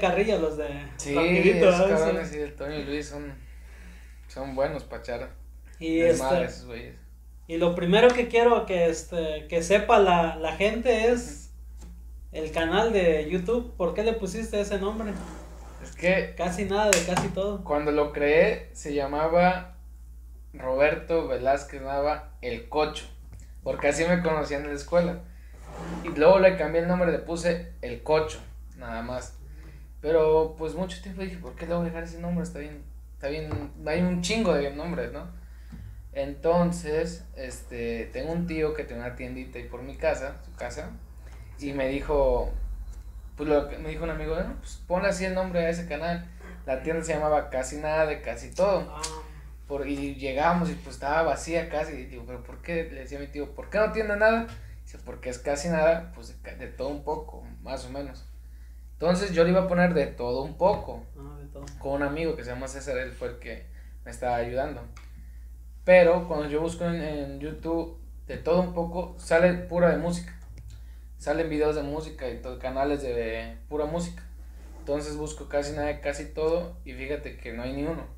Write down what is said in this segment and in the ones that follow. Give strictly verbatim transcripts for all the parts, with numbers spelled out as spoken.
Carrillo, los de Sí, Rapidito, esos ¿verdad? cabrones, Sí. sí, el Toño y Luis son, son buenos para echar Y desmadre este, esos güeyes. y lo primero que quiero que este, que sepa la, la gente Ujú. es el canal de YouTube. ¿Por qué le pusiste ese nombre? Es que Casi nada de casi todo. cuando lo creé se llamaba Roberto Velázquez Nava El Cocho, porque así me conocían en la escuela. Y luego le cambié el nombre, le puse El Cocho, nada más. Pero pues mucho tiempo dije, ¿por qué le voy a dejar ese nombre? Está bien, está bien, hay un chingo de nombres, ¿no? Entonces, este, tengo un tío que tiene una tiendita ahí por mi casa, su casa, y me dijo, pues lo que me dijo un amigo, no, pues ponle así el nombre a ese canal. La tienda se llamaba Casi Nada de Casi Todo. Ah, Por, y llegamos y pues estaba vacía casi. Y digo, pero ¿por qué? Le decía a mi tío, ¿por qué no tiene nada? Dice, porque es casi nada, pues de, de todo un poco, más o menos. Entonces yo le iba a poner de todo un poco, ah, de todo. con un amigo que se llama César, él fue el que me estaba ayudando. Pero cuando yo busco en, en YouTube de todo un poco, sale pura de música. Salen videos de música y todo, canales de pura música. Entonces busco casi nada, casi todo, y fíjate que no hay ni uno.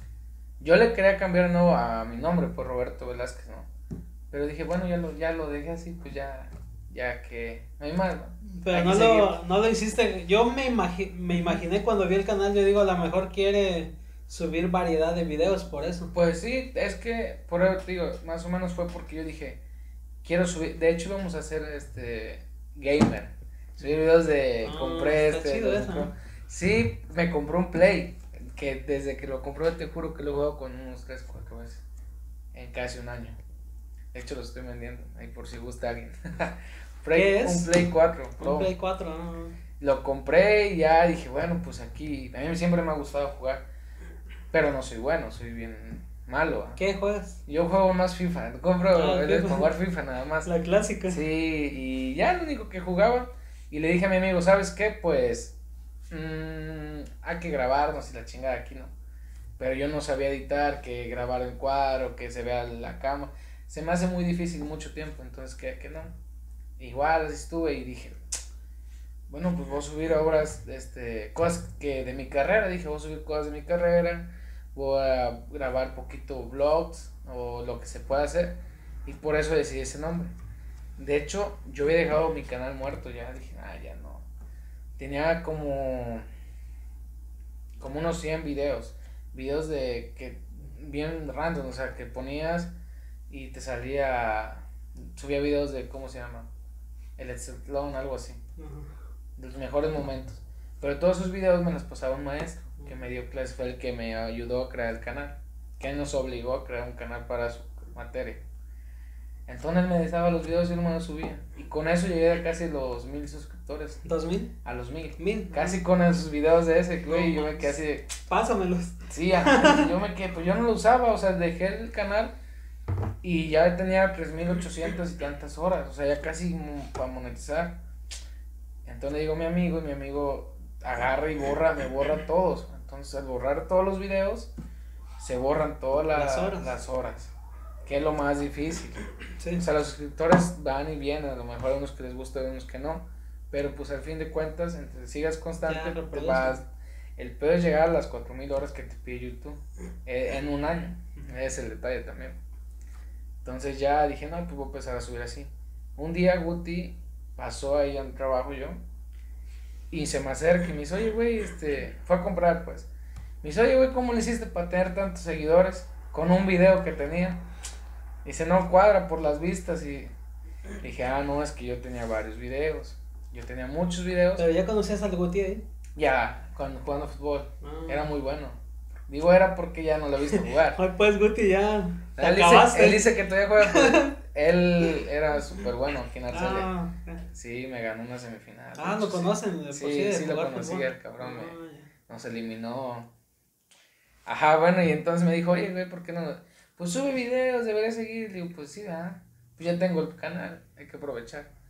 Yo le quería cambiar no a mi nombre por Roberto Velázquez, ¿no? Pero dije, bueno, ya lo, ya lo dejé así, pues ya, ya que no hay más, ¿no? Pero Hay que no seguir. lo, no lo hiciste. Yo me, imagi- me imaginé cuando vi el canal, yo digo, a lo mejor quiere subir variedad de videos por eso. Pues sí, es que, por eso te digo, más o menos fue porque yo dije, quiero subir, de hecho vamos a hacer este, gamer, subir videos de, Ah, compré está este, chido los eso, micro, ¿no? sí, me compré un Play, que desde que lo compré te juro que lo he jugado con unos tres cuatro veces, en casi un año. De hecho, lo estoy vendiendo. Ahí por si gusta alguien. Play, ¿Qué un es? Play cuatro Un Pro. Play cuatro. Ah. Lo compré y ya dije, bueno, pues aquí. A mí siempre me ha gustado jugar. Pero no soy bueno, soy bien malo. ¿Eh? ¿Qué juegas? Yo juego más FIFA. Ah, Compro el el para FIFA. jugar FIFA nada más. La clásica. Sí, y ya lo único que jugaba. Y le dije a mi amigo, ¿sabes qué? Pues. Mmm, hay que grabarnos y la chingada aquí, ¿no? Pero yo no sabía editar, que grabar en cuadro, que se vea la cama. Se me hace muy difícil mucho tiempo, entonces que, que no. Igual así estuve y dije, bueno, pues voy a subir obras, este, cosas que de mi carrera, dije, voy a subir cosas de mi carrera, voy a grabar poquito vlogs o lo que se pueda hacer y por eso decidí ese nombre. De hecho, yo había dejado mi canal muerto ya, dije, ah, ya no. Tenía como como unos cien videos, videos de que bien random, o sea, que ponías y te salía, subía videos de, ¿cómo se llama? El Excelón, algo así, Ajá. de los mejores momentos. Pero todos esos videos me los pasaba un maestro que me dio clases, fue el que me ayudó a crear el canal, que él nos obligó a crear un canal para su materia. Entonces él me editaba los videos y él me los subía. Y con eso llegué a casi los mil suscriptores. ¿Dos mil? A los mil. Mil. Casi con esos videos de ese, güey, No yo me quedé más. así de, Pásamelos. sí, ajá, yo me quedé, pues yo no lo usaba, o sea, dejé el canal y ya tenía tres mil ochocientas y tantas horas, o sea, ya casi para monetizar. Entonces le digo a mi amigo y mi amigo agarra y borra, me borra todos. Entonces al borrar todos los videos, se borran todas la- Las horas. las horas, que es lo más difícil. Sí. O sea, los suscriptores van y vienen, a lo mejor hay unos que les gusta y unos que no, pero pues al fin de cuentas, entre sigas constante, Ya, te reproduce. vas. El pedo es llegar a las cuatro mil horas que te pide YouTube eh, en un año. Ese es el detalle también. Entonces ya dije, no, pues voy a empezar a subir así. Un día Guti pasó ahí al trabajo yo y se me acerca y me dice, oye, güey, este, fue a comprar pues. Me dice, oye, güey, ¿cómo le hiciste para tener tantos seguidores con un video que tenía? Dice, no cuadra por las vistas y dije, ah, no, es que yo tenía varios videos. Yo tenía muchos videos. Pero ya conocías al Guti ahí. Ya, cuando jugando fútbol. Ah. Era muy bueno. Digo era porque ya no lo he visto jugar. Ay, pues Guti, ya. Te Él acabaste. dice, él dice que todavía juega fútbol. Él era súper bueno aquí en Arcelia. Ah, Sí, me ganó una semifinal. ah, de lo hecho, conocen de por Sí, sí de sí, lo jugar conocí, fútbol. el cabrón me, Ah, ya. nos eliminó. Ajá, bueno, y entonces me dijo, oye, güey, ¿por qué no? Pues sube videos, debería seguir. Digo, pues sí, ¿verdad? Pues ya tengo el canal, hay que aprovechar.